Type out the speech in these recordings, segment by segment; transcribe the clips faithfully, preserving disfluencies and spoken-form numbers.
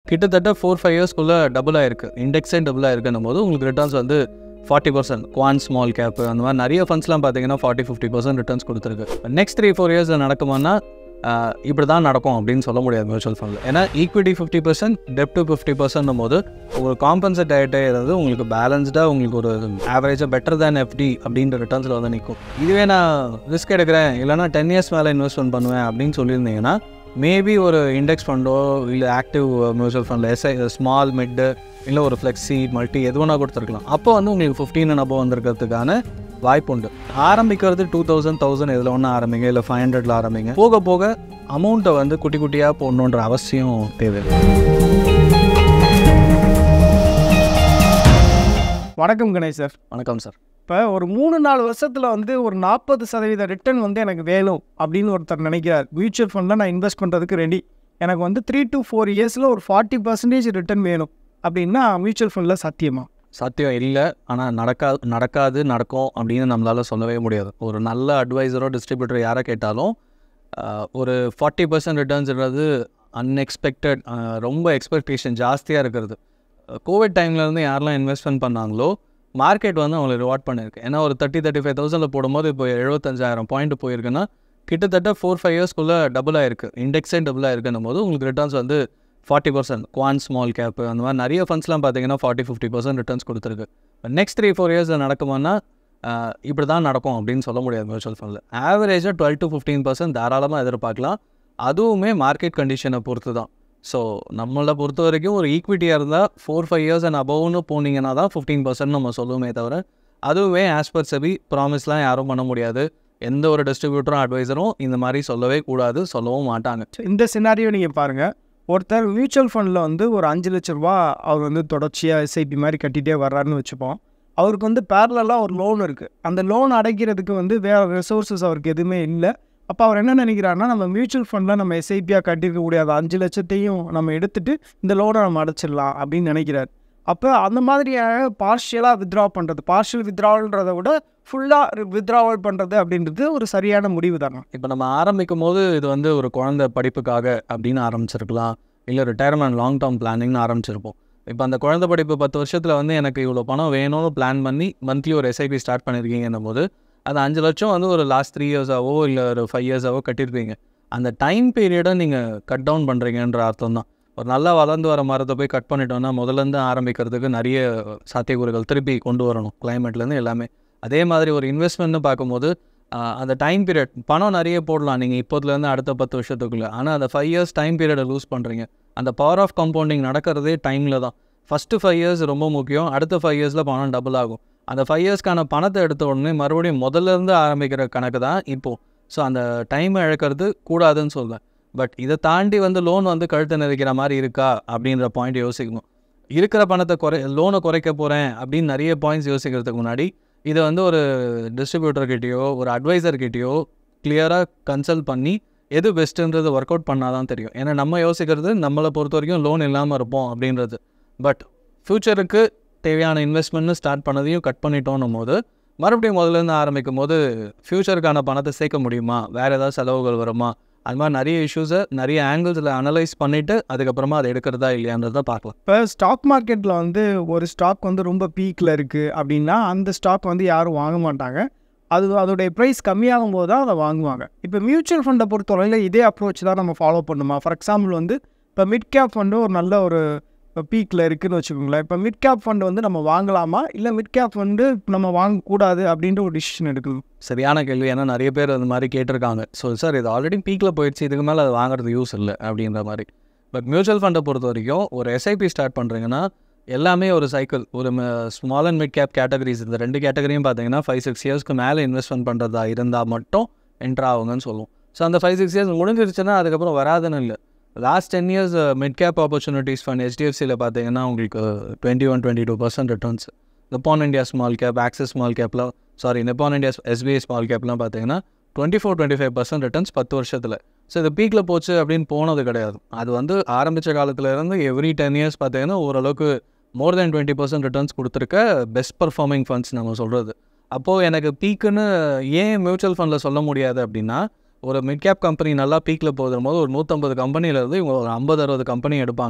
கிட்டத்தட்ட four five இயர்ஸ்க்குள்ளே double ஆயிருக்கு, இண்டெக்ஸே double ஆயிருக்குன்னும் போது உங்களுக்கு ரிட்டர்ன்ஸ் வந்து ஃபார்ட்டி பர்சன்ட் குவான் ஸ்மால் கேப்பு அந்த மாதிரி நிறைய ஃபண்ட்ஸ்லாம் பார்த்தீங்கன்னா ஃபார்ட்டி ஃபிஃப்டி பர்சன்ட் ரிட்டர்ன்ஸ் கொடுத்துருக்கு. நெக்ஸ்ட் த்ரீ ஃபோர் இயர்ஸில் நடக்குமானா இப்படி தான் நடக்கும் அப்படின்னு சொல்ல முடியாது மியூச்சுவல் ஃபண்டில். ஏன்னா ஈக்விட்டி ஃபிஃப்டி பர்சன்ட் டெப்ட் ஃபிஃப்டி பர்சன்ட்னும் போது உங்களுக்கு காம்பன்சேட் ஆகிட்டே இருந்து உங்களுக்கு பேலன்ஸ்டாக உங்களுக்கு ஒரு ஆவரேஜாக பெட்டர் தேன் எஃப்டி அப்படின்ற ரிட்டர்ன்ஸில் வந்து நிற்கும். இதுவே நான் ரிஸ்க் எடுக்கிறேன் இல்லைனா டென் இயர்ஸ் மேலே இன்வெஸ்ட்மெண்ட் பண்ணுவேன் அப்படின்னு சொல்லியிருந்தீங்கன்னா மேபி ஒரு இண்டெக்ஸ் ஃபண்டோ இல்லை ஆக்டிவ் மியூச்சுவல் ஃபண்டில் எஸ்ஐ ஸ்மால் மிட்டு இல்லை ஒரு ஃப்ளெக்ஸி மல்டி எது வேணா கொடுத்துருக்கலாம். அப்போ வந்து உங்களுக்கு ஃபிஃப்டீன் அண்ட் அபோவ் வந்திருக்கிறதுக்கான வாய்ப்பு உண்டு. ஆரம்பிக்கிறது டூ தௌசண்ட் தௌசண்ட் இதில் ஒன்று ஆரம்பிங்க, இல்லை ஃபைவ் ஹண்ட்ரட்ல ஆரம்பிங்க. போக போக அமௌண்ட்டை வந்து குட்டி குட்டியாக போடணுன்ற அவசியம் தேவை. வணக்கம் கணேஷ் சார். வணக்கம் சார். இப்போ ஒரு மூணு நாலு வருஷத்தில் வந்து ஒரு நாற்பது சதவீத ரிட்டர்ன் வந்து எனக்கு வேணும் அப்படின்னு ஒருத்தர் நினைக்கிறார். மியூச்சுவல் ஃபண்டில் நான் இன்வெஸ்ட் பண்ணுறதுக்கு ரெடி, எனக்கு வந்து த்ரீ டு ஃபோர் இயர்ஸில் ஒரு ஃபார்ட்டி பர்சன்டேஜ் ரிட்டர்ன் வேணும் அப்படின்னா மியூச்சுவல் ஃபண்டில் சாத்தியமா? சாத்தியம் இல்லை, ஆனால் நடக்காது நடக்காது நடக்கும் அப்படின்னு நம்மளால் சொல்லவே முடியாது. ஒரு நல்ல அட்வைசரோ டிஸ்ட்ரிபியூட்டர் யாரை கேட்டாலும் ஒரு ஃபார்ட்டி பர்சன்ட் ரிட்டர்ன்ஸ்ன்றது அன்எக்ஸ்பெக்டட், ரொம்ப எக்ஸ்பெக்டேஷன் ஜாஸ்தியாக இருக்கிறது. கோவிட் டைம்லேருந்து யாரெல்லாம் இன்வெஸ்ட்மெண்ட் பண்ணாங்களோ மார்க்கெட் வந்து அவங்களை ரிவார்ட் பண்ணியிருக்கு. ஏன்னா ஒரு தேர்ட்டி தேர்ட்டி ஃபைவ் தௌசண்டில் போடும்போது இப்போ எழுபத்தஞ்சாயிரம் பாயிண்ட் போயிருக்குன்னா கிட்டத்தட்ட ஃபோர் ஃபைவ் இயர்ஸ்க்குள்ளே டபுள் ஆயிருக்கு, இண்டெக்ஸே டபுள் ஆயிருக்குன்னும் போது உங்களுக்கு ரிட்டர்ன்ஸ் வந்து ஃபார்ட்டி பர்சன்ட் குவான் ஸ்மால் கேப்பு அந்த மாதிரி நிறைய ஃபண்ட்ஸ்லாம் பார்த்தீங்கன்னா ஃபார்ட்டி ஃபிஃப்டி பர்சன்ட் ரிட்டர்ன்ஸ் கொடுத்துருக்கு. நெக்ஸ்ட் த்ரீ ஃபோர் இயர்ஸில் நடக்குமானா இப்படி தான் நடக்கும் அப்படின்னு சொல்ல முடியாது மியூச்சுவல் ஃபண்டில். ஆவரேஜாக டுவெல் டு ஃபிஃப்டீன் பர்சன்ட் தாராளமாக எதிர்பார்க்கலாம். அதுவுமே மார்க்கெட் கண்டிஷனை பொறுத்து தான். ஸோ நம்மளை பொறுத்த வரைக்கும் ஒரு ஈக்விட்டியாக இருந்தால் ஃபோர் ஃபைவ் இயர்ஸ் அண்ட் அபவ்னு போனீங்கன்னா தான் ஃபிஃப்டீன் பர்சன்ட் நம்ம சொல்லுவோமே தவிர அதுவுமே ஆஸ் பர் செபி ப்ராமிஸ்லாம் யாரும் பண்ண முடியாது. எந்த ஒரு டிஸ்ட்ரிபியூட்டரும் அட்வைசரும் இந்த மாதிரி சொல்லவே கூடாது, சொல்லவும் மாட்டாங்க. இந்த சினாரியோ நீங்கள் பாருங்கள், ஒருத்தர் மியூச்சுவல் ஃபண்டில் வந்து ஒரு அஞ்சு லட்ச ரூபா அவர் வந்து தொடர்ச்சியாக எஸ்ஐபி மாதிரி கட்டிகிட்டே வர்றாருன்னு வச்சுப்போம். அவருக்கு வந்து பேரலாக ஒரு லோன் இருக்குது. அந்த லோன் அடைக்கிறதுக்கு வந்து வேறு ரிசோர்ஸஸ் அவருக்கு எதுவுமே இல்லை. அப்போ அவர் என்ன நினைக்கிறாருன்னா, நம்ம மியூச்சுவல் ஃபண்டில் நம்ம எஸ்ஐபியாக கட்டியிருக்கக்கூடிய அந்த அஞ்சு லட்சத்தையும் நம்ம எடுத்துகிட்டு இந்த லோனை நம்ம அடைச்சிடலாம் அப்படின்னு நினைக்கிறார். அப்போ அந்த மாதிரியாக பார்ஷியலாக வித்ட்ரா பண்ணுறது, பார்ஷியல் வித்ட்ராவல்ன்றதை விட ஃபுல்லாக வித்ட்ராவல் பண்ணுறது அப்படின்றது ஒரு சரியான முடிவு தானே. இப்போ நம்ம ஆரம்பிக்கும் போது இது வந்து ஒரு குழந்தை படிப்புக்காக அப்படின்னு ஆரம்பிச்சிருக்கலாம், இல்லை ரிட்டையர்மெண்ட் லாங் டேர்ம் பிளானிங்னு ஆரம்பிச்சிருப்போம். இப்போ அந்த குழந்தை படிப்பு பத்து வருஷத்தில் வந்து எனக்கு இவ்வளோ பணம் வேணும்னு பிளான் பண்ணி மந்த்லி ஒரு எஸ்ஐபி ஸ்டார்ட் பண்ணியிருக்கீங்கன்னும் போது அது அஞ்சு லட்சம் வந்து ஒரு லாஸ்ட் த்ரீ இயர்ஸாவோ இல்லை ஒரு ஃபைவ் இயர்ஸாவோ கட்டியிருப்பீங்க. அந்த டைம் பீரியடை நீங்கள் கட் டவுன் பண்ணுறீங்கன்ற அர்த்தம் தான். ஒரு நல்லா வளர்ந்து வர மரத்தை போய் கட் பண்ணிட்டோன்னா முதலேருந்து ஆரம்பிக்கிறதுக்கு நிறைய சாத்தியக்கூறுகள் திருப்பி கொண்டு வரணும், கிளைமேட்லேருந்து எல்லாமே. அதே மாதிரி ஒரு இன்வெஸ்ட்மெண்ட்னு பார்க்கும்போது அந்த டைம் பீரியட் பணம் நிறைய போடலாம் நீங்கள் இப்போதுலேருந்து அடுத்த பத்து வருஷத்துக்குள்ளே. ஆனால் அந்த ஃபைவ் இயர்ஸ் டைம் பீரியடை லூஸ் பண்ணுறீங்க. அந்த பவர் ஆஃப் கம்பவுண்டிங் நடக்கிறதே டைமில் தான். ஃபஸ்ட்டு ஃபைவ் இயர்ஸ் ரொம்ப முக்கியம், அடுத்த ஃபைவ் இயர்ஸில் பணம் டபுள் ஆகும். அந்த ஃபைவ் இயர்ஸ்க்கான பணத்தை எடுத்த உடனே மறுபடியும் முதல்லேருந்து ஆரம்பிக்கிற கணக்கு தான் இப்போது. ஸோ அந்த டைமை இழக்கிறது கூடாதுன்னு சொல்வேன். பட் இதை தாண்டி வந்து லோன் வந்து கழுத்தை நெரிக்கிற மாதிரி இருக்கா அப்படின்ற பாயிண்ட் யோசிக்கணும். இருக்கிற பணத்தை குறை லோனை குறைக்க போகிறேன் அப்படின்னு நிறைய பாயிண்ட்ஸ் யோசிக்கிறதுக்கு முன்னாடி இதை வந்து ஒரு டிஸ்ட்ரிபியூட்டர்கிட்டையோ ஒரு அட்வைசர்கிட்டையோ கிளியராக கன்சல்ட் பண்ணி எது பெஸ்ட்டுன்றது ஒர்க் அவுட் பண்ணால் தான் தெரியும். ஏன்னா நம்ம யோசிக்கிறது நம்மளை பொறுத்த வரைக்கும் லோன் இல்லாமல் இருப்போம் அப்படின்றது. பட் ஃப்யூச்சருக்கு தேவையான இன்வெஸ்ட்மெண்ட்னு ஸ்டார்ட் பண்ணதையும் கட் பண்ணிட்டோன்னும் போது மறுபடியும் முதல்லேருந்து ஆரம்பிக்கும் போது ஃப்யூச்சருக்கான பணத்தை சேர்க்க முடியுமா, வேறு ஏதாவது செலவுகள் வருமா, அது மாதிரி நிறைய இஷ்யூஸை நிறைய ஆங்கிள்ஸில் அனலைஸ் பண்ணிவிட்டு அதுக்கப்புறமா அதை எடுக்கிறதா இல்லையான்றதை பார்க்கலாம். இப்போ ஸ்டாக் மார்க்கெட்டில் வந்து ஒரு ஸ்டாக் வந்து ரொம்ப பீக்கில் இருக்குது அப்படின்னா அந்த ஸ்டாக் வந்து யாரும் வாங்க மாட்டாங்க. அது அதோடைய ப்ரைஸ் கம்மியாகும் போது தான் அதை வாங்குவாங்க. இப்போ மியூச்சுவல் ஃபண்டை பொறுத்தவரையில் இதே அப்ரோச் தான் நம்ம ஃபாலோ பண்ணுமா? ஃபார் எக்ஸாம்பிள் வந்து இப்போ மிட் கேப் ஃபண்டு ஒரு நல்ல ஒரு இப்போ பீக்கில் இருக்குதுன்னு வச்சுக்கோங்களேன். இப்போ மிட் கேப் ஃபண்டு வந்து நம்ம வாங்கலாமா, இல்லை மிட் கேப் ஃபண்டு நம்ம வாங்கக்கூடாது அப்படின்ற ஒரு டிசிஷன் எடுக்கணும்? சரியான கேள்வி. ஏன்னா நிறைய பேர் அந்த மாதிரி கேட்டிருக்காங்க. ஸோ சார் இது ஆல்ரெடி பீக்கில் போயிடுச்சு, இதுக்கு மேலே அது வாங்குறது யூஸ் இல்லை அப்படின்ற மாதிரி. பட் மியூச்சுவல் ஃபண்டை பொறுத்த வரைக்கும் ஒரு எஸ்ஐபி ஸ்டார்ட் பண்ணுறீங்கன்னா எல்லாமே ஒரு சைக்கிள். ஒரு small and mid cap categories இந்த ரெண்டு கேட்டகரியும் பார்த்தீங்கன்னா ஃபைவ் சிக்ஸ் இயர்ஸ்க்கு மேலே இன்வெஸ்ட்மெண்ட் பண்ணுறதா இருந்தால் மட்டும் என்ட்ரு ஆகுங்கன்னு சொல்லுவோம். ஸோ அந்த ஃபைவ் சிக்ஸ் இயர்ஸ் முடிஞ்சிருச்சுன்னா அதுக்கப்புறம் வராதுன்னு இல்லை. Last ten years mid cap opportunities fund ஹெச்டிஎஃப்சியில் பார்த்தீங்கன்னா உங்களுக்கு twenty one twenty two percent returns. Nippon India small cap, Axis small கேப்லாம் sorry Nippon India SBI small கேப்லாம் பார்த்தீங்கன்னா twenty four twenty five percent returns பத்து வருஷத்தில். ஸோ இது பீக்கில் போச்சு அப்படின்னு போனது கிடையாது. அது வந்து ஆரம்பித்த காலத்துலேருந்து எவ்ரி டென் இயர்ஸ் பார்த்தீங்கன்னா ஓரளவுக்கு more than twenty percent returns கொடுத்துருக்க பெஸ்ட் பர்ஃபார்மிங் ஃபண்ட்ஸ் நம்ம சொல்கிறது. அப்போது எனக்கு பீக்குன்னு ஏன் மியூச்சுவல் ஃபண்டில் சொல்ல முடியாது அப்படின்னா, ஒரு மிட் கேப் கம்பெனி நல்லா பீக்கில் போதும் போது ஒரு நூற்றம்பது கம்பெனியிலேருந்து இவங்க ஒரு ஐம்பது அறுபது கம்பெனி எடுப்பாங்க.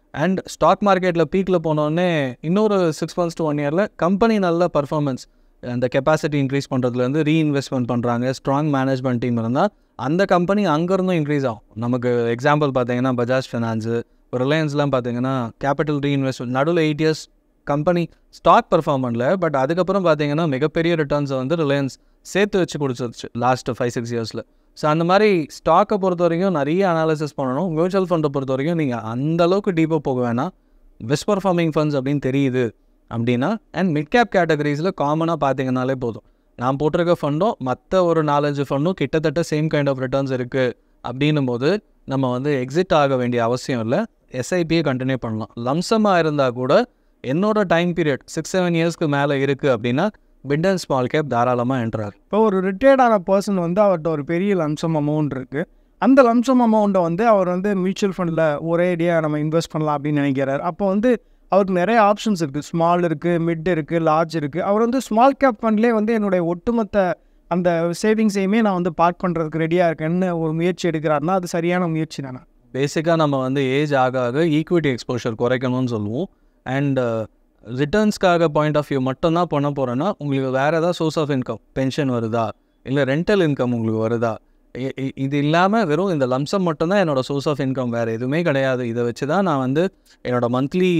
அண்ட் ஸ்டாக் மார்க்கெட்டில் பீக்கில் போனோடனே இன்னொரு சிக்ஸ் மந்த்ஸ் டு ஒன் இயரில் கம்பெனி நல்ல பர்ஃபார்மன்ஸ், அந்த கெப்பாசிட்டி இன்க்ரீஸ் பண்ணுறதுலேருந்து ரீஇன்வெஸ்ட்மெண்ட் பண்ணுறாங்க, ஸ்ட்ராங் மேனேஜ்மெண்ட் டீம் இருந்தால் அந்த கம்பெனி அங்கேருந்தும் இன்க்ரீஸ் ஆகும். நமக்கு எக்ஸாம்பிள் பார்த்தீங்கன்னா பஜாஜ் ஃபினான்ஸு, ரிலையன்ஸ்லாம் பார்த்தீங்கன்னா கேபிட்டல் ரீஇன்வெஸ்ட்மெண்ட் நடுவில் eight years company stock perform பண்ணல, பட் அதுக்கப்புறம் பார்த்தீங்கன்னா மிகப்பெரிய ரிட்டர்ன்ஸை வந்து ரிலையன்ஸ் சேர்த்து வச்சு கொடுத்துருச்சு லாஸ்ட்டு ஃபைவ் சிக்ஸ் இயர்ஸில். ஸோ அந்த மாதிரி ஸ்டாக்கை பொறுத்த வரைக்கும் நிறைய அனாலிசிஸ் பண்ணணும். மியூச்சுவல் ஃபண்டை பொறுத்த வரைக்கும் நீங்கள் அந்தளவுக்கு டீப்பாக போக வேணாம். பெஸ்ட் பர்ஃபார்மிங் ஃபண்ட்ஸ் அப்படின்னு தெரியுது அப்படின்னா அண்ட் மிட் கேப் கேட்டகரிஸில் காமனாக பார்த்தீங்கன்னாலே போதும். நான் போட்டிருக்க ஃபண்டும் மற்ற ஒரு நாலஞ்சு ஃபண்டும் கிட்டத்தட்ட சேம் கைண்ட் ஆஃப் ரிட்டர்ன்ஸ் இருக்குது அப்படின்னும் போது நம்ம வந்து எக்ஸிட் ஆக வேண்டிய அவசியம் இல்லை. எஸ்ஐபியை கண்டினியூ பண்ணலாம். லம்சமாக இருந்தால் கூட என்னோட டைம் பீரியட் சிக்ஸ் செவன் இயர்ஸ்க்கு மேலே இருக்குது அப்படின்னா மிட் அண்ட் ஸ்மால் கேப் தாராளமாக என்ட்ராரு. இப்போ ஒரு ரிட்டையர்டான பர்சன் வந்து அவர்கிட்ட ஒரு பெரிய லம்சம் அமௌண்ட் இருக்குது. அந்த லம்சம் அமௌண்ட்டை வந்து அவர் வந்து மியூச்சுவல் ஃபண்டில் ஒரே ஐடியாக நம்ம இன்வெஸ்ட் பண்ணலாம் அப்படின்னு நினைக்கிறார். அப்போ வந்து அவருக்கு நிறைய ஆப்ஷன்ஸ் இருக்குது. ஸ்மால் இருக்குது, மிட் இருக்குது, லார்ஜ் இருக்குது. அவர் வந்து ஸ்மால் கேப் ஃபண்ட்லேயே வந்து என்னுடைய ஒட்டுமொத்த அந்த சேவிங்ஸையுமே நான் வந்து பார்க் பண்ணுறதுக்கு ரெடியாக இருக்கேன்னு ஒரு முயற்சி எடுக்கிறாருன்னா அது சரியான முயற்சி தானே? பேசிக்காக நம்ம வந்து ஏஜ் ஆக ஆக ஈக்விட்டி எக்ஸ்போஷர் குறைக்கணும்னு சொல்லுவோம். அண்ட் ரிட்டர்ன்ஸ்க்காக பாயிண்ட் ஆஃப் வியூ மட்டும்தான் பண்ண போகிறேன்னா உங்களுக்கு வேறு ஏதாவது சோர்ஸ் ஆஃப் இன்கம், பென்ஷன் வருதா, இல்லை ரெண்டல் இன்கம் உங்களுக்கு வருதா, இது இல்லாமல் வெறும் இந்த லம்சம் மட்டும்தான் என்னோடய சோர்ஸ் ஆஃப் இன்கம், வேறு எதுவுமே கிடையாது, இதை வச்சு தான் நான் வந்து என்னோடய மந்த்லி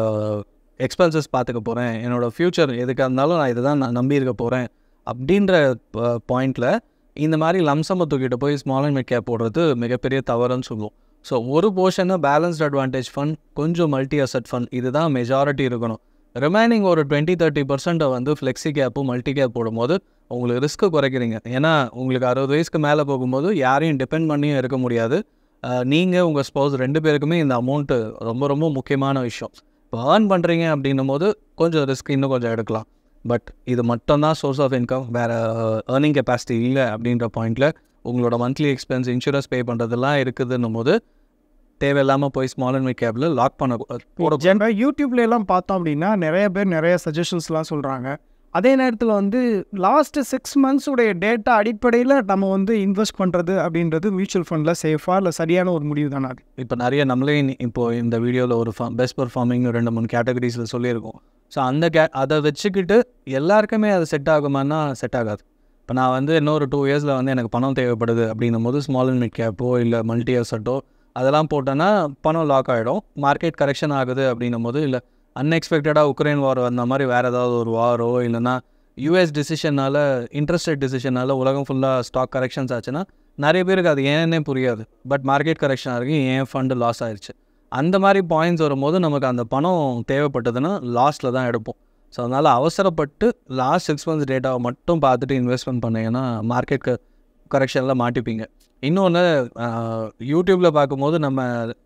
எக்ஸ்பென்சஸ் பார்த்துக்க போகிறேன், என்னோடய ஃப்யூச்சர் எதுக்காக இருந்தாலும் நான் இதை தான் நான் நம்பியிருக்க போகிறேன் அப்படின்ற பாயிண்டில் இந்த மாதிரி லம்சம்மை தூக்கிட்டு போய் ஸ்மால் அண்ட் மிட் கேப் போடுறது மிகப்பெரிய தவறுன்னு சொல்லுவோம். ஸோ ஒரு போர்ஷனை பேலன்ஸ்ட் அட்வான்டேஜ் ஃபண்ட், கொஞ்சம் மல்டி அசட் ஃபண்ட், இதுதான் மெஜாரிட்டி இருக்கணும். ரிமைனிங் ஒரு டுவெண்ட்டி தேர்ட்டி பர்சன்ட்டை வந்து ஃப்ளெக்ஸி கேப்பும் மல்டி கேப் போடும்போது உங்களுக்கு ரிஸ்க்கு குறைக்கிறீங்க. ஏன்னா உங்களுக்கு அறுபது வயசுக்கு மேலே போகும்போது யாரையும் டிபெண்ட் பண்ணியும் இருக்க முடியாது. நீங்கள் உங்கள் ஸ்பௌஸ் ரெண்டு பேருக்குமே இந்த அமௌண்ட்டு ரொம்ப ரொம்ப முக்கியமான விஷயம். இப்போ ஏர்ன் பண்ணுறீங்க அப்படின்னும் போது கொஞ்சம் ரிஸ்க் இன்னும் கொஞ்சம் எடுக்கலாம். பட் இது மட்டும்தான் சோர்ஸ் ஆஃப் இன்கம், வேறு ஏர்னிங் கெப்பாசிட்டி இல்லை அப்படின்ற பாயிண்டில் உங்களோட மந்த்லி எக்ஸ்பென்ஸ், இன்சூரன்ஸ் பே பண்ணுறதெல்லாம் இருக்குதுன்னும் போது தேவையில்லாமல் போய் ஸ்மால் அண்ட் மிட் கேப்பில் லாக் பண்ண ஜென்ரல் யூடியூப்ல எல்லாம் பார்த்தோம் அப்படின்னா நிறைய பேர் நிறைய சஜஷன்ஸ்லாம் சொல்கிறாங்க. அதே நேரத்தில் வந்து லாஸ்ட்டு சிக்ஸ் மந்த்ஸுடைய டேட்டா அடிப்படையில் நம்ம வந்து இன்வெஸ்ட் பண்ணுறது அப்படின்றது மியூச்சுவல் ஃபண்டில் சேஃபாக இல்லை சரியான ஒரு முடிவு தானே அது? இப்போ நிறைய நம்மளே இப்போது இந்த வீடியோவில் ஒரு ஃபா பெஸ்ட் பர்ஃபார்மிங் ரெண்டு மூணு கேட்டகரிஸில் சொல்லியிருக்கோம். ஸோ அந்த கே அதை வச்சுக்கிட்டு எல்லாருக்குமே அது செட் ஆகுமான்னா செட் ஆகாது. இப்போ நான் வந்து இன்னொரு டூ இயர்ஸில் வந்து எனக்கு பணம் தேவைப்படுது அப்படின்னும் போது ஸ்மால் அண்ட் மிட் கேப்போ இல்லை மல்டி அசட்டோ அதெல்லாம் போட்டோன்னா பணம் லாக் ஆகிடும். மார்க்கெட் கரெக்ஷன் ஆகுது அப்படின்னும் போது, இல்லை அன்எக்ஸ்பெக்டடாக உக்ரைன் வார் வந்த மாதிரி வேறு ஏதாவது ஒரு வாரோ இல்லைனா யூஎஸ் டிசிஷனால், இன்ட்ரெஸ்ட் ரேட் டிசிஷனால் உலகம் ஃபுல்லாக ஸ்டாக் கரெக்ஷன்ஸ் ஆச்சுன்னா நிறைய பேருக்கு அது ஏன்னே புரியாது. பட் மார்க்கெட் கரெக்ஷன் ஆகி ஏன் ஃபண்டு லாஸ் ஆயிடுச்சு. அந்த மாதிரி பாயிண்ட்ஸ் வரும்போது நமக்கு அந்த பணம் தேவைப்பட்டதுன்னா லாஸ்ட்டில் தான் எடுப்போம். ஸோ அதனால் அவசரப்பட்டு லாஸ்ட் சிக்ஸ் மந்த்ஸ் டேட்டாவை மட்டும் பார்த்துட்டு இன்வெஸ்ட்மெண்ட் பண்ணிங்கன்னா மார்க்கெட் க கரெக்ஷனில் மாட்டிப்பீங்க. இன்னொன்று யூடியூப்பில் பார்க்கும்போது நம்ம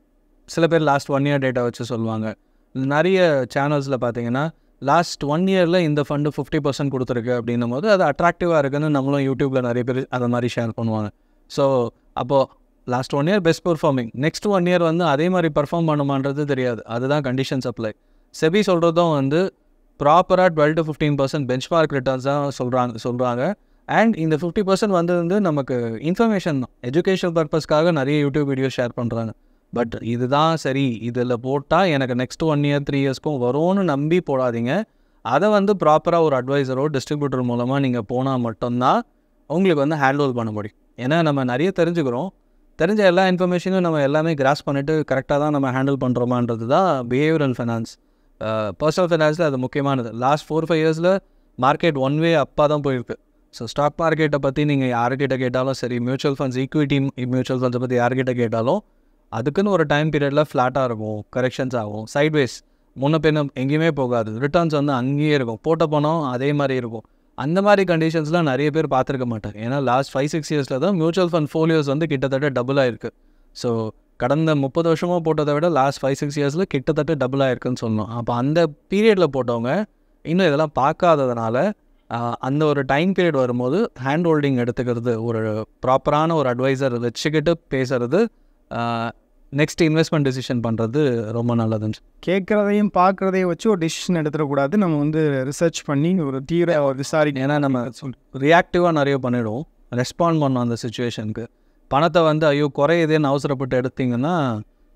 சில பேர் லாஸ்ட் ஒன் இயர் டேட்டா வச்சு சொல்லுவாங்க. நிறைய சேனல்ஸில் பார்த்தீங்கன்னா லாஸ்ட் ஒன் இயரில் இந்த ஃபண்டு ஃபிஃப்டி பர்சன்ட் கொடுத்துருக்கு அப்படின்னும் போது அது அட்ராக்டிவாக இருக்குன்னு நம்மளும் யூடியூப்பில் நிறைய பேர் அதை மாதிரி ஷேர் பண்ணுவாங்க. ஸோ அப்போது last one year best performing, next one year வந்து அதே மாதிரி பர்ஃபார்ம் பண்ணுமான்றது தெரியாது. அதுதான் கண்டிஷன்ஸ் அப்ளை. செபி சொல்கிறதும் வந்து ப்ராப்பராக twelve to fifteen percent benchmark returns தான் சொல்கிறாங்க சொல்கிறாங்க அண்ட் இந்த ஃபிஃப்டி பர்சன்ட் வந்து வந்து நமக்கு இன்ஃபர்மேஷன் தான், எஜுகேஷன் பர்பஸ்க்காக நிறைய யூடியூப் வீடியோஸ் ஷேர் பண்ணுறாங்க. பட் இதுதான் சரி, இதில் போட்டால் எனக்கு நெக்ஸ்ட் ஒன் இயர் த்ரீ இயர்ஸ்க்கும் வரும்னு நம்பி போடாதீங்க. அதை வந்து ப்ராப்பராக ஒரு அட்வைசரோ டிஸ்ட்ரிபியூட்டர் மூலமாக நீங்கள் போனால் மட்டும்தான் உங்களுக்கு வந்து ஹேண்டில் பண்ண முடியும். ஏன்னா நம்ம நிறைய தெரிஞ்சுக்கிறோம், தெரிஞ்ச எல்லா இன்ஃபர்மேஷனும் நம்ம எல்லாமே கிராஸ் பண்ணிவிட்டு கரெக்டாக தான் நம்ம ஹேண்டில் பண்ணுறோமான்றது தான் பிஹேவியரல் ஃபைனான்ஸ். பர்சனல் ஃபைனான்ஸில் அது முக்கியமானது. லாஸ்ட் ஃபோர் ஃபைவ் இயர்ஸில் மார்க்கெட் ஒன் வே அப்பாக தான் போயிருக்கு. ஸோ ஸ்டாக் மார்க்கெட்டை பற்றி நீங்கள் யார்கிட்ட கேட்டாலும் சரி, மியூச்சுவல் ஃபண்ட்ஸ், ஈக்விட்டி மியூச்சுவல் ஃபண்ட்ஸை பற்றி யார்கிட்ட கேட்டாலும் அதுக்குன்னு ஒரு டைம் பீரியடில் ஃப்ளாட்டாக இருக்கும், கரெக்ஷன்ஸ் ஆகும், சைட்வேஸ் முன்ன பின்ன எங்கேயுமே போகாது, ரிட்டர்ன்ஸ் வந்து அங்கேயே இருக்கும், போட்ட பணம் அதே மாதிரி இருக்கும். அந்த மாதிரி கண்டிஷன்ஸ்லாம் நிறைய பேர் பார்த்துருக்க மாட்டாங்க. ஏன்னா லாஸ்ட் ஃபைவ் சிக்ஸ் இயர்ஸில் தான் மியூச்சுவல் ஃபண்ட் ஃபோலியோஸ் வந்து கிட்டத்தட்ட டபுள் ஆகிருக்கு. ஸோ கடந்த முப்பது வருஷமாக போட்டதை விட லாஸ்ட் ஃபைவ் சிக்ஸ் இயர்ஸில் கிட்டத்தட்ட டபுள் ஆகிருக்குன்னு சொல்லணும். அப்போ அந்த பீரியடில் போட்டவங்க இன்னும் இதெல்லாம் பார்க்காததுனால அந்த ஒரு டைம் பீரியட் வரும்போது ஹேண்ட் ஹோல்டிங் எடுத்துக்கிறது, ஒரு ப்ராப்பரான ஒரு அட்வைசர் வச்சுக்கிட்டு பேசுகிறது, நெக்ஸ்ட் இன்வெஸ்ட்மெண்ட் டிசிஷன் பண்ணுறது ரொம்ப நல்லதுன்னு. கேட்குறதையும் பார்க்குறதையும் வச்சு ஒரு டிசிஷன் எடுத்துடக்கூடாது. நம்ம வந்து ரிசர்ச் பண்ணி ஒரு தீவிர ஒரு விசாரிக்க. ஏன்னா நம்ம ரியாக்டிவாக நிறைய பண்ணிவிடுவோம், ரெஸ்பாண்ட் பண்ணோம் அந்த சுச்சுவேஷனுக்கு. பணத்தை வந்து ஐயோ குறையுதேன்னு அவசரப்பட்டு எடுத்திங்கன்னா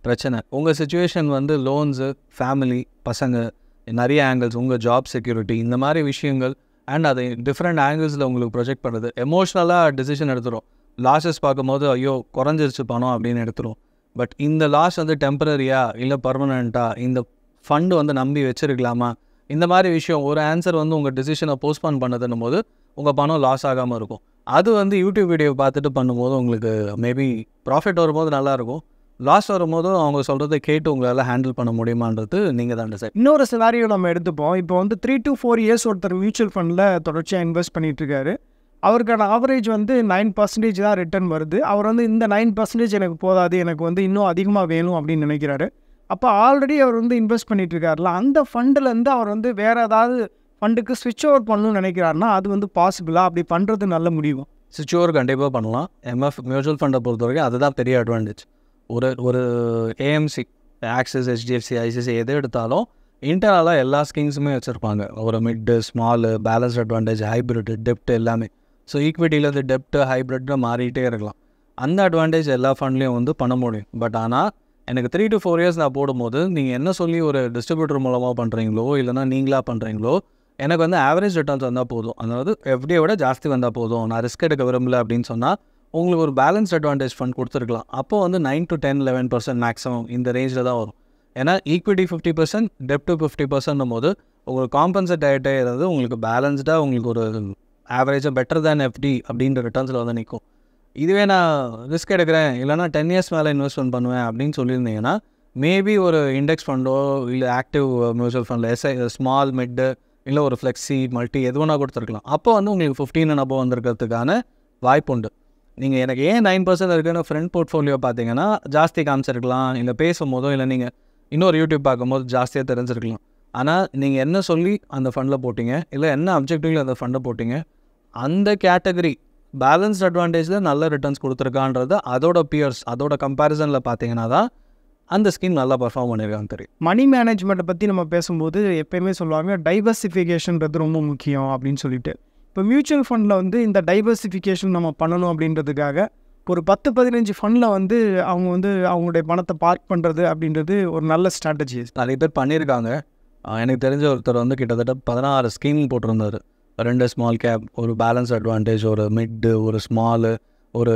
பிரச்சனை. உங்கள் சிச்சுவேஷன் வந்து லோன்ஸு, ஃபேமிலி, பசங்க, நிறைய ஆங்கிள்ஸ், உங்கள் ஜாப் செக்யூரிட்டி, இந்த மாதிரி விஷயங்கள் அண்ட் அதை டிஃப்ரெண்ட் ஆங்கிள்ஸில் உங்களுக்கு ப்ரொஜெக்ட் பண்ணுறது எமோஷ்னலாக டிசிஷன் எடுத்துரும். லாஸஸ் பார்க்கும்போது ஐயோ குறைஞ்சிருச்சு பணம் அப்படின்னு எடுத்துரும். பட் இந்த லாஸ் வந்து டெம்பரரியா இல்லை பர்மனெண்ட்டாக, இந்த ஃபண்டு வந்து நம்பி வச்சுருக்கலாமா, இந்த மாதிரி விஷயம் ஒரு ஆன்சர் வந்து உங்கள் டிசிஷனை போஸ்ட்பான் பண்ணதுன்னும் போது உங்கள் பணம் லாஸ் ஆகாமல் இருக்கும். அது வந்து யூடியூப் வீடியோ பார்த்துட்டு பண்ணும்போது உங்களுக்கு மேபி ப்ராஃபிட் வரும்போது நல்லாயிருக்கும், லாஸ் வரும்போது அவங்க சொல்கிறத கேட்டு உங்களால் ஹேண்டில் பண்ண முடியுமான்றது நீங்கள் தான் டிசைட். இன்னொரு சினாரியோ நம்ம எடுத்துப்போம். இப்போ வந்து த்ரீ டு ஃபோர் இயர்ஸ் ஒருத்தர் மியூச்சுவல் ஃபண்டில் தொடர்ச்சியாக இன்வெஸ்ட் பண்ணிகிட்ருக்காரு. அவருக்கான ஆவரேஜ் வந்து நைன் பர்சன்டேஜ் தான் ரிட்டர்ன் வருது. அவர் வந்து இந்த நைன் பர்சன்டேஜ் எனக்கு போதாது, எனக்கு வந்து இன்னும் அதிகமாக வேணும் அப்படின்னு நினைக்கிறாரு. அப்போ ஆல்ரெடி அவர் வந்து இன்வெஸ்ட் பண்ணிகிட்ருக்காருல, அந்த ஃபண்டுலேருந்து அவர் வந்து வேறு ஏதாவது ஃபண்டுக்கு ஸ்விட்ச் ஓவர் பண்ணணும்னு நினைக்கிறாருன்னா அது வந்து பாசிபிளா? அப்படி பண்ணுறது நல்ல முடியும்? ஸ்விட்ச் ஓவர் கண்டிப்பாக பண்ணலாம். எம்எஃப் மியூச்சுவல் ஃபண்டை பொறுத்த வரைக்கும் அதுதான் பெரிய அட்வான்டேஜ். ஒரு ஒரு ஏஎம்சி, ஆக்சிஸ், ஹெச்டிஎஃப்சி, ஐசிசி எது எடுத்தாலும் இன்டர்னலாக எல்லா ஸ்கீம்ஸுமே வச்சுருப்பாங்க. ஒரு mid, small, balanced advantage, hybrid, டெப்ட் எல்லாமே. ஸோ ஈக்விட்டியிலேருந்து டெப்ட்டு, ஹைப்ரிட்னு மாறிட்டே இருக்கலாம். அந்த அட்வான்டேஜ் எல்லா ஃபண்ட்லேயும் வந்து பண்ண முடியும். பட் ஆனால் எனக்கு த்ரீ டு ஃபோர் இயர்ஸ் நான் போடும்போது நீங்கள் என்ன சொல்லி ஒரு டிஸ்ட்ரிபியூட்டர் மூலமாக பண்ணுறீங்களோ இல்லைனா நீங்களாக பண்ணுறீங்களோ, எனக்கு வந்து ஆவரேஜ் ரிட்டர்ன்ஸ் வந்தால் போதும், அதாவது எஃப்டியை விட ஜாஸ்தி வந்தால் போதும், நான் ரிஸ்க் எடுக்க விரும்பல அப்படின்னு சொன்னால் உங்களுக்கு ஒரு பேலன்ஸ் அட்வான்டேஜ் ஃபண்ட் கொடுத்துருக்கலாம். அப்போது வந்து nine to ten eleven percent maximum இந்த ரேஞ்சில் தான் வரும். ஏன்னா ஈக்விட்டி ஃபிஃப்டி பர்சன்ட், டெப்ட் ஃபிஃப்டி பர்சன்ட்னும் போது உங்களுக்கு காம்பன்சேட் ஆகிட்டே இருந்து உங்களுக்கு பேலன்ஸ்டாக உங்களுக்கு ஒரு ஆவரேஜாக பெட்டர் தேன் எஃப்டி அப்படின்ற ரிட்டர்ன்ஸில் வந்து நிற்கும். இதுவே நான் ரிஸ்க் எடுக்கிறேன் இல்லைனா டென் இயர்ஸ் மேலே இன்வெஸ்ட்மெண்ட் பண்ணுவேன் அப்படின்னு சொல்லியிருந்தீங்கன்னா மேபி ஒரு இண்டெக்ஸ் ஃபண்டோ இல்லை ஆக்டிவ் மியூச்சுவல் ஃபண்டில் எஸ்ஐ, ஸ்மால், மிட்டு, இல்லை ஒரு ஃப்ளெக்ஸி, மல்டி எது வேணால் கொடுத்துருக்கலாம். அப்போ வந்து உங்களுக்கு ஃபிஃப்டீன் அண்ட் அபோவ் வந்திருக்கிறதுக்கான வாய்ப்பு உண்டு. நீங்கள் எனக்கு ஏன் நைன் பர்சன்ட் இருக்குன்னு ஃப்ரெண்ட் போர்ட்ஃபோலியோ பார்த்தீங்கன்னா ஜாஸ்தி காமிச்சிருக்கலாம், இல்லை பேசும் போதோ இல்லை நீங்கள் இன்னொரு யூடியூப் பார்க்கும்போது ஜாஸ்தியாக தெரிஞ்சிருக்கலாம். ஆனால் நீங்கள் என்ன சொல்லி அந்த ஃபண்டில் போட்டிங்க, இல்லை என்ன அப்ஜெக்டிவில் அந்த ஃபண்டை போட்டிங்க, அந்த கேட்டகரி பேலன்ஸ்ட் அட்வான்டேஜில் நல்ல ரிட்டர்ன்ஸ் கொடுத்துருக்கான்றது அதோட பியர்ஸ், அதோட கம்பேரிசனில் பார்த்தீங்கன்னா தான் அந்த ஸ்கீம் நல்லா பர்ஃபார்ம் பண்ணியிருக்காங்க தெரியும். மணி மேனேஜ்மெண்ட்டை பற்றி நம்ம பேசும்போது எப்போயுமே சொல்லுவாங்க டைவர்சிஃபிகேஷன்றது ரொம்ப முக்கியம் அப்படின்னு சொல்லிட்டு. இப்போ மியூச்சுவல் ஃபண்டில் வந்து இந்த டைவர்சிஃபிகேஷன் நம்ம பண்ணணும் அப்படின்றதுக்காக ஒரு பத்து பதினஞ்சு ஃபண்டில் வந்து அவங்க வந்து அவங்களுடைய பணத்தை பார்க் பண்ணுறது அப்படின்றது ஒரு நல்ல ஸ்ட்ராட்டஜி. நிறைய பேர் பண்ணியிருக்காங்க. எனக்கு தெரிஞ்ச ஒருத்தர் வந்து கிட்டத்தட்ட பதினாறு ஸ்கீம் போட்டிருந்தார். ரெண்டு ஸ்மால் கேப், ஒரு பேலன்ஸ் அட்வான்டேஜ், ஒரு மிட்டு, ஒரு ஸ்மாலு, ஒரு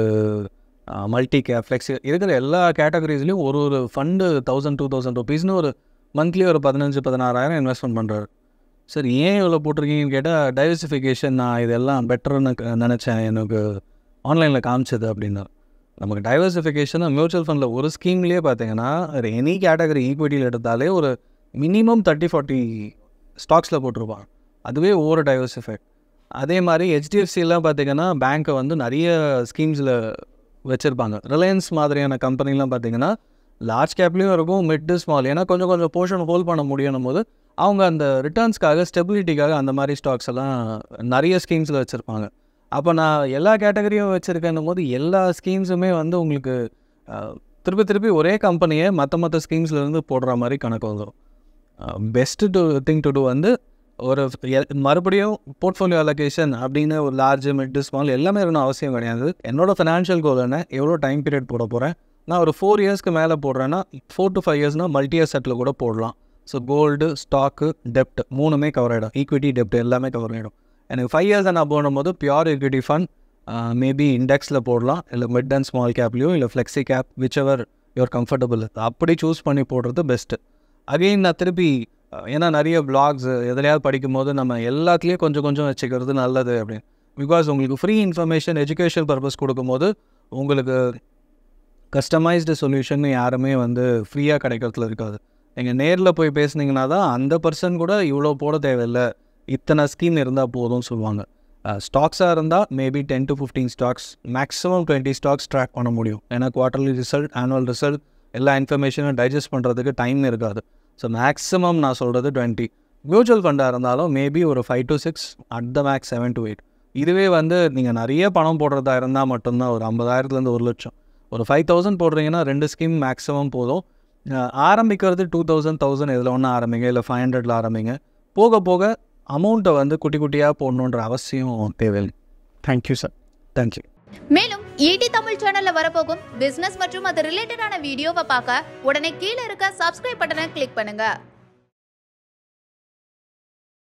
மல்டி கேப், ஃப்ளெக்ஸி, இருக்கிற எல்லா கேட்டகரிஸ்லையும் ஒரு ஒரு ஃபண்டு தௌசண்ட் டூ தௌசண்ட் ருபீஸ்னு ஒரு மந்த்லி ஒரு பதினஞ்சு பதினாறாயிரம் இன்வெஸ்ட்மெண்ட் பண்ணுறாரு. சரி, ஏன் இவ்வளோ போட்டிருக்கீங்கன்னு கேட்டால் டைவர்சிஃபிகேஷன், நான் இதெல்லாம் பெட்டர்னு நினச்சேன், எனக்கு ஆன்லைனில் காமிச்சது அப்படின்னா. நமக்கு டைவர்சிஃபிகேஷன் மியூச்சுவல் ஃபண்டில் ஒரு ஸ்கீம்லேயே பார்த்தீங்கன்னா எனி கேட்டகரி ஈக்விட்டியில் எடுத்தாலே ஒரு மினிமம் தேர்ட்டி ஃபார்ட்டி ஸ்டாக்ஸில் போட்டிருப்பாங்க. அதுவே ஓவர் டைவர்சிஃபைட். அதே மாதிரி ஹெச்டிஎஃப்சிலாம் பார்த்திங்கன்னா பேங்க்கை வந்து நிறைய ஸ்கீம்ஸில் வச்சுருப்பாங்க. ரிலையன்ஸ் மாதிரியான கம்பெனிலாம் பார்த்திங்கன்னா லார்ஜ் கேப்லேயும் இருக்கும், மிட்டு, ஸ்மால், ஏன்னா கொஞ்சம் கொஞ்சம் போர்ஷன் ஹோல்ட் பண்ண முடியும் போது அவங்க அந்த ரிட்டர்ன்ஸ்க்காக, ஸ்டெபிலிட்டிக்காக அந்த மாதிரி ஸ்டாக்ஸ் எல்லாம் நிறைய ஸ்கீம்ஸில் வச்சுருப்பாங்க. அப்போ நான் எல்லா கேட்டகரியும் வச்சுருக்கேன்னும் போது எல்லா ஸ்கீம்ஸுமே வந்து உங்களுக்கு திருப்பி திருப்பி ஒரே கம்பெனியை மற்ற மற்ற ஸ்கீம்ஸ்லேருந்து போடுற மாதிரி கணக்கு வந்துடும். Best to think to do வந்து ஒரு மறுபடியும் போர்ட்ஃபோலியோ அலோகேஷன் அப்படின்னு ஒரு லார்ஜ், மிட், ஸ்மால் எல்லாமே இருக்கணும் அவசியம் கிடையாது. என்னோடய ஃபினான்ஷியல் கோல் என்ன, எவ்வளோ டைம் பீரியட் போட போகிறேன், நான் ஒரு ஃபோர் இயர்ஸ்க்கு மேலே போடுறேன்னா ஃபோர் டு ஃபைவ் இயர்ஸ்னால் மல்டி அசெட்டில் கூட போடலாம். ஸோ கோல்டு, ஸ்டாக்கு, டெப்ட் மூணுமே கவர் ஆகிடும். ஈக்விட்டி, டெப்ட் எல்லாமே கவர் ஆகிடும். எனக்கு ஃபைவ் இயர்ஸ் நான் போடும்போது பியூர் ஈக்விட்டி ஃபண்ட் மேபி இண்டெக்ஸில் போடலாம், இல்லை மிட் அண்ட் ஸ்மால் கேப்லேயோ இல்லை flexi cap, whichever your comfortable, அப்படி சூஸ் பண்ணி போடுறது பெஸ்ட்டு. அகெயின் நான் திருப்பி ஏன்னா நிறைய வ்ளாக்ஸ் எதுலையாவது படிக்கும்போது நம்ம எல்லாத்துலேயும் கொஞ்சம் கொஞ்சம் வச்சுக்கிறது நல்லது அப்படின்னு. பிகாஸ் உங்களுக்கு ஃப்ரீ இன்ஃபர்மேஷன், எஜுகேஷன் பர்பஸ் கொடுக்கும்போது உங்களுக்கு கஸ்டமைஸ்டு சொல்யூஷன் யாருமே வந்து ஃப்ரீயாக கிடைக்கிறதுல இருக்காது. நீங்கள் நேரில் போய் பேசுனீங்கன்னா தான் அந்த பர்சன் கூட இவ்வளோ போட தேவையில்லை, இத்தனை ஸ்கீம் இருந்தால் போதும்னு சொல்லுவாங்க. ஸ்டாக்ஸாக இருந்தால் maybe ten to fifteen stocks, maximum twenty stocks track பண்ண முடியும். ஏன்னா குவார்ட்டர்லி ரிசல்ட், ஆனுவல் ரிசல்ட் எல்லா இன்ஃபர்மேஷனும் டைஜஸ்ட் பண்ணுறதுக்கு டைம் இருக்காது. ஸோ மேக்ஸிமம் நான் சொல்கிறது டுவெண்ட்டி. மியூச்சுவல் ஃபண்டாக இருந்தாலும் மேபி ஒரு five to six, at the max seven to eight. இதுவே வந்து நீங்கள் நிறைய பணம் போடுறதா இருந்தால் மட்டும்தான் ஒரு ஐம்பதாயிரத்துலேருந்து ஒரு லட்சம், ஒரு ஃபைவ் தௌசண்ட் போடுறீங்கன்னா ரெண்டு ஸ்கீம் மேக்ஸிமம் போதும். ஆரம்பிக்கிறது டூ தௌசண்ட் தௌசண்ட் இதில் ஒன்று ஆரம்பிங்க, இல்லை ஃபைவ் ஹண்ட்ரடில் ஆரம்பிங்க. போக போக அமௌண்ட்டை வந்து குட்டி குட்டியாக போடணுன்ற அவசியம் தேவையில்லை. Thank you sir. தேங்க்யூ. மேலும் ஈடி தமிழ் சேனல்ல வரப்போகும் பிசினஸ் மற்றும் அது ரிலேட்டடான வீடியோவை பார்க்க உடனே கீழே இருக்க சப்ஸ்கிரைப் பட்டனை கிளிக் பண்ணுங்க.